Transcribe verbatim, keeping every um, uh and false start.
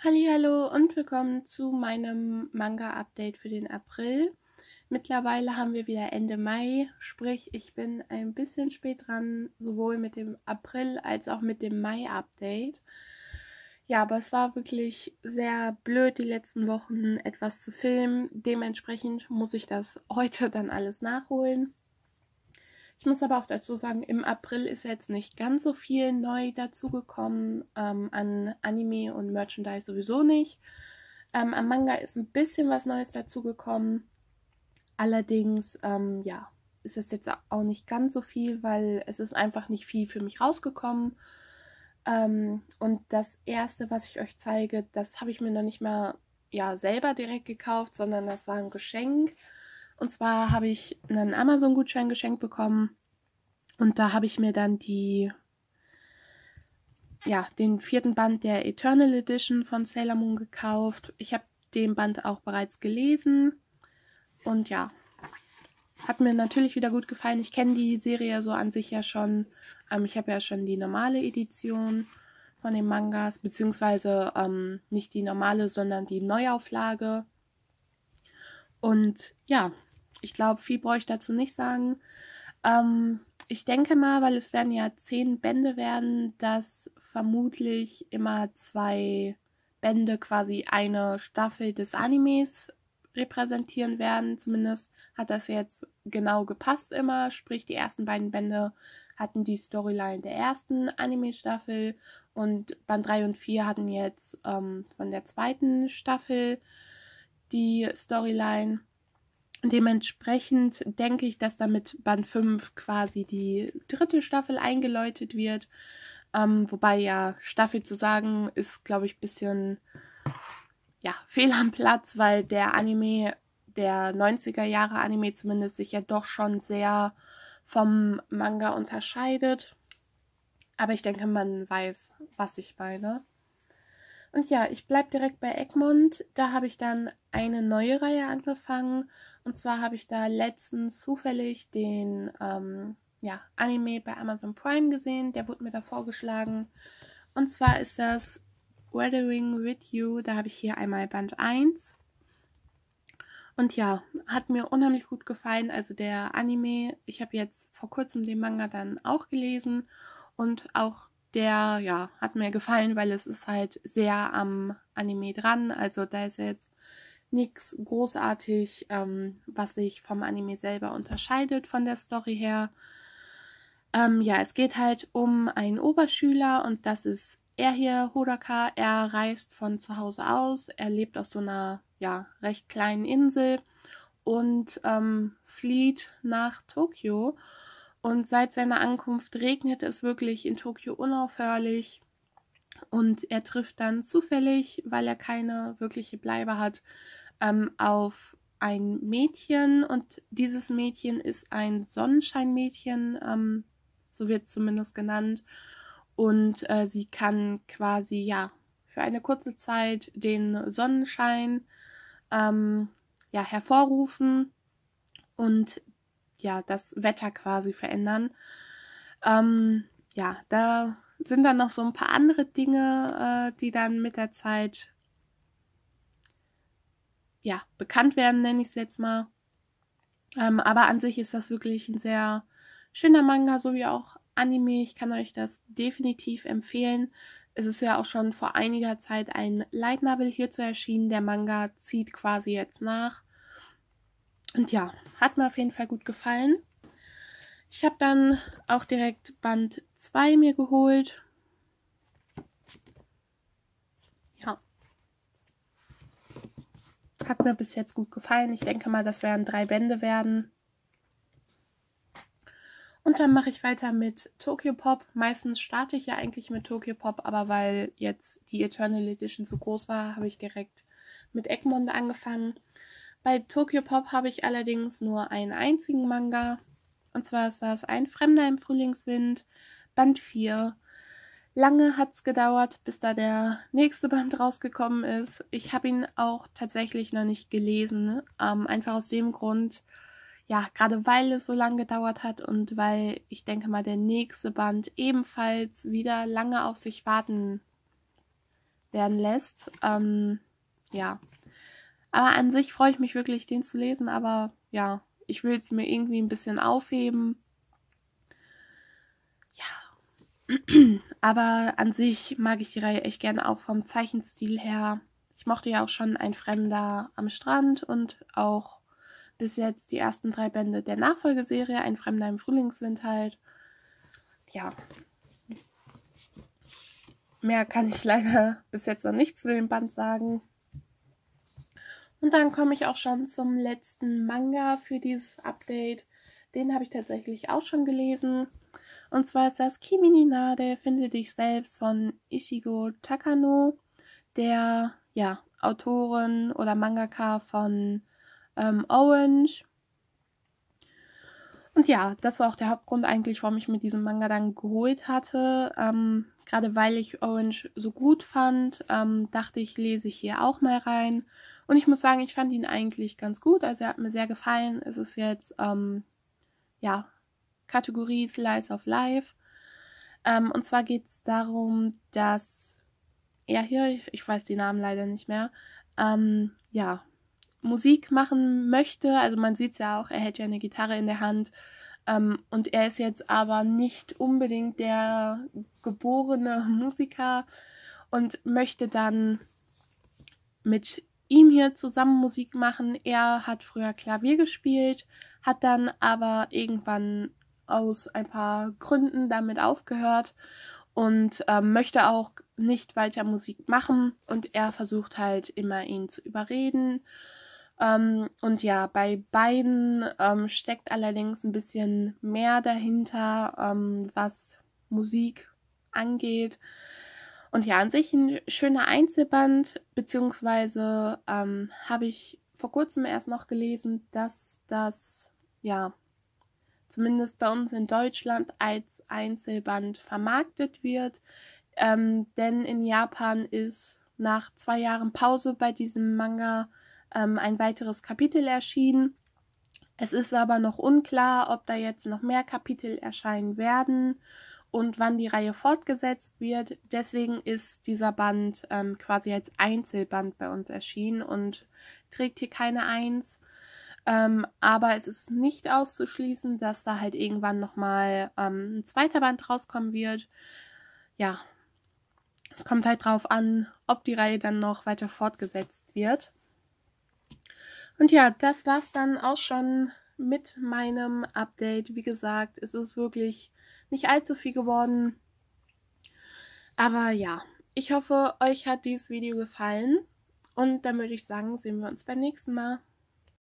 Hallihallo und willkommen zu meinem Manga-Update für den April. Mittlerweile haben wir wieder Ende Mai, sprich ich bin ein bisschen spät dran, sowohl mit dem April als auch mit dem Mai-Update. Ja, aber es war wirklich sehr blöd, die letzten Wochen etwas zu filmen. Dementsprechend muss ich das heute dann alles nachholen. Ich muss aber auch dazu sagen, im April ist jetzt nicht ganz so viel neu dazugekommen, ähm, an Anime und Merchandise sowieso nicht. Ähm, am Manga ist ein bisschen was Neues dazugekommen. Allerdings, ähm, ja, ist es jetzt auch nicht ganz so viel, weil es ist einfach nicht viel für mich rausgekommen. Ähm, und das erste, was ich euch zeige, das habe ich mir noch nicht mal ja, selber direkt gekauft, sondern das war ein Geschenk. Und zwar habe ich einen Amazon-Gutschein geschenkt bekommen. Und da habe ich mir dann die, ja, den vierten Band der Eternal Edition von Sailor Moon gekauft. Ich habe den Band auch bereits gelesen. Und ja, hat mir natürlich wieder gut gefallen. Ich kenne die Serie so an sich ja schon. Ähm, ich habe ja schon die normale Edition von den Mangas, beziehungsweise ähm, nicht die normale, sondern die Neuauflage. Und ja, ich glaube, viel brauche ich dazu nicht sagen. Ähm, ich denke mal, weil es werden ja zehn Bände werden, dass vermutlich immer zwei Bände quasi eine Staffel des Animes repräsentieren werden. Zumindest hat das jetzt genau gepasst immer. Sprich, die ersten beiden Bände hatten die Storyline der ersten Anime-Staffel und Band drei und vier hatten jetzt ähm, von der zweiten Staffel die Storyline. Dementsprechend denke ich, dass damit Band fünf quasi die dritte Staffel eingeläutet wird. Ähm, wobei ja Staffel zu sagen ist, glaube ich, ein bisschen ja, fehl am Platz, weil der Anime, der neunziger Jahre Anime zumindest, sich ja doch schon sehr vom Manga unterscheidet. Aber ich denke, man weiß, was ich meine. Und ja, ich bleibe direkt bei Egmont. Da habe ich dann eine neue Reihe angefangen. Und zwar habe ich da letztens zufällig den ähm, ja, Anime bei Amazon Prime gesehen. Der wurde mir da vorgeschlagen. Und zwar ist das Weathering with You. Da habe ich hier einmal Band eins. Und ja, hat mir unheimlich gut gefallen. Also der Anime, ich habe jetzt vor kurzem den Manga dann auch gelesen. Und auch der, ja, hat mir gefallen, weil es ist halt sehr am Anime dran. Also da ist jetzt nichts großartig, ähm, was sich vom Anime selber unterscheidet von der Story her. Ähm, ja, es geht halt um einen Oberschüler und das ist er hier, Hodaka. Er reist von zu Hause aus. Er lebt auf so einer, ja, recht kleinen Insel und ähm, flieht nach Tokio. Und seit seiner Ankunft regnet es wirklich in Tokio unaufhörlich. Und er trifft dann zufällig, weil er keine wirkliche Bleibe hat, ähm, auf ein Mädchen. Und dieses Mädchen ist ein Sonnenscheinmädchen, ähm, so wird es zumindest genannt. Und äh, sie kann quasi, ja, für eine kurze Zeit den Sonnenschein ähm, ja, hervorrufen und ja, das Wetter quasi verändern. Ähm, ja, da sind dann noch so ein paar andere Dinge, äh, die dann mit der Zeit ja, bekannt werden, nenne ich es jetzt mal. Ähm, aber an sich ist das wirklich ein sehr schöner Manga, so wie auch Anime. Ich kann euch das definitiv empfehlen. Es ist ja auch schon vor einiger Zeit ein Light Novel hierzu erschienen. Der Manga zieht quasi jetzt nach. Und ja, hat mir auf jeden Fall gut gefallen. Ich habe dann auch direkt Band zwei mir geholt. Ja. Hat mir bis jetzt gut gefallen. Ich denke mal, das werden drei Bände werden. Und dann mache ich weiter mit Tokyopop. Meistens starte ich ja eigentlich mit Tokyopop, aber weil jetzt die Eternal Edition so groß war, habe ich direkt mit Egmont angefangen. Bei Tokyopop habe ich allerdings nur einen einzigen Manga. Und zwar ist das Ein Fremder im Frühlingswind, Band vier. Lange hat es gedauert, bis da der nächste Band rausgekommen ist. Ich habe ihn auch tatsächlich noch nicht gelesen. Ähm, einfach aus dem Grund, ja, gerade weil es so lange gedauert hat und weil ich denke mal, der nächste Band ebenfalls wieder lange auf sich warten werden lässt. Ähm, ja. Aber an sich freue ich mich wirklich, den zu lesen, aber ja, ich will es mir irgendwie ein bisschen aufheben. Ja. Aber an sich mag ich die Reihe echt gerne auch vom Zeichenstil her. Ich mochte ja auch schon Ein Fremder am Strand und auch bis jetzt die ersten drei Bände der Nachfolgeserie, Ein Fremder im Frühlingswind halt. Ja. Mehr kann ich leider bis jetzt noch nicht zu dem Band sagen. Und dann komme ich auch schon zum letzten Manga für dieses Update. Den habe ich tatsächlich auch schon gelesen. Und zwar ist das Kimi ni Nade, Finde dich selbst von Ichigo Takano, der ja, Autorin oder Mangaka von ähm, Orange. Und ja, das war auch der Hauptgrund eigentlich, warum ich mir diesen Manga dann geholt hatte. Ähm, gerade weil ich Orange so gut fand, ähm, dachte ich, lese ich hier auch mal rein. Und ich muss sagen, ich fand ihn eigentlich ganz gut. Also er hat mir sehr gefallen. Es ist jetzt, ähm, ja, Kategorie Slice of Life. Ähm, und zwar geht es darum, dass er hier, ich weiß die Namen leider nicht mehr, ähm, ja, Musik machen möchte. Also man sieht es ja auch, er hält ja eine Gitarre in der Hand. Ähm, und er ist jetzt aber nicht unbedingt der geborene Musiker und möchte dann mit ihm hier zusammen Musik machen. Er hat früher Klavier gespielt, hat dann aber irgendwann aus ein paar Gründen damit aufgehört und ähm, möchte auch nicht weiter Musik machen. Und er versucht halt immer, ihn zu überreden. Ähm, und ja, bei beiden ähm, steckt allerdings ein bisschen mehr dahinter, ähm, was Musik angeht. Und ja, an sich ein schöner Einzelband, beziehungsweise ähm, habe ich vor kurzem erst noch gelesen, dass das, ja, zumindest bei uns in Deutschland als Einzelband vermarktet wird. Ähm, denn in Japan ist nach zwei Jahren Pause bei diesem Manga ähm, ein weiteres Kapitel erschienen. Es ist aber noch unklar, ob da jetzt noch mehr Kapitel erscheinen werden und wann die Reihe fortgesetzt wird. Deswegen ist dieser Band ähm, quasi als Einzelband bei uns erschienen und trägt hier keine Eins. Ähm, aber es ist nicht auszuschließen, dass da halt irgendwann nochmal ähm, ein zweiter Band rauskommen wird. Ja, es kommt halt drauf an, ob die Reihe dann noch weiter fortgesetzt wird. Und ja, das war's dann auch schon mit meinem Update. Wie gesagt, es ist wirklich nicht allzu viel geworden. Aber ja, ich hoffe, euch hat dieses Video gefallen. Und dann würde ich sagen, sehen wir uns beim nächsten Mal.